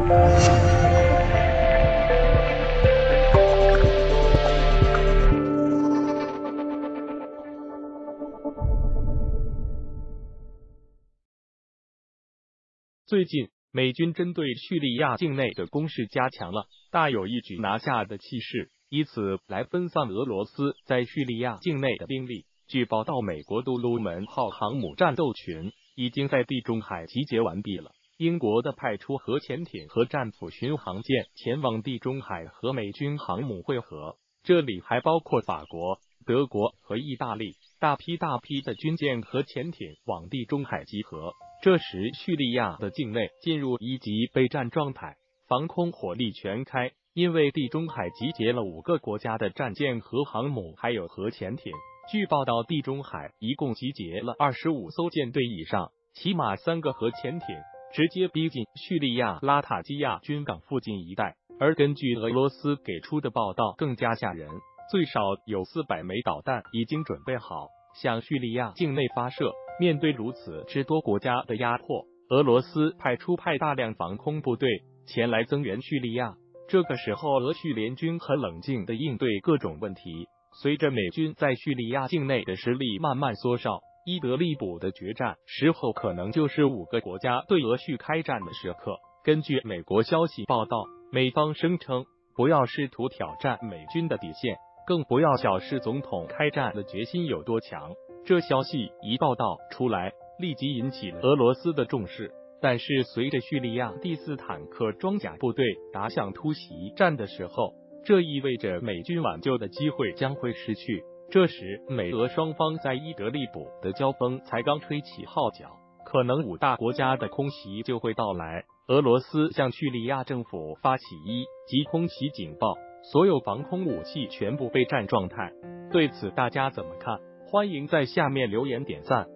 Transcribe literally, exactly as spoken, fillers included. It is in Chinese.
最近，美军针对叙利亚境内的攻势加强了，大有一举拿下的气势，以此来分散俄罗斯在叙利亚境内的兵力。据报道，美国杜鲁门号航母战斗群已经在地中海集结完毕了。英国的派出核潜艇和战斧巡航舰前往地中海和美军航母会合，这里还包括法国、德国和意大利，大批大批的军舰和潜艇往地中海集合。这时，叙利亚的境内进入一级备战状态，防空火力全开，因为地中海集结了五个国家的战舰和航母，还有核潜艇。据报道，地中海一共集结了二十五艘舰队以上，起码三个核潜艇，直接逼近叙利亚拉塔基亚军港附近一带。而根据俄罗斯给出的报道更加吓人，最少有四百枚导弹已经准备好向叙利亚境内发射。面对如此之多国家的压迫，俄罗斯派出派大量防空部队前来增援叙利亚。这个时候，俄叙联军很冷静地应对各种问题。随着美军在叙利亚境内的实力慢慢缩小，伊德利卜的决战时候可能就是五个国家对俄叙开战的时刻。根据美国消息报道，美方声称不要试图挑战美军的底线，更不要小视总统开战的决心有多强。这消息一报道出来，立即引起了俄罗斯的重视。但是随着叙利亚第四坦克装甲部队打响突袭战的时候，这意味着美军挽救的机会将会失去。这时，美俄双方在伊德利卜的交锋才刚吹起号角，可能五大国家的空袭就会到来。俄罗斯向叙利亚政府发起一级空袭警报，所有防空武器全部备战状态。对此大家怎么看？欢迎在下面留言点赞。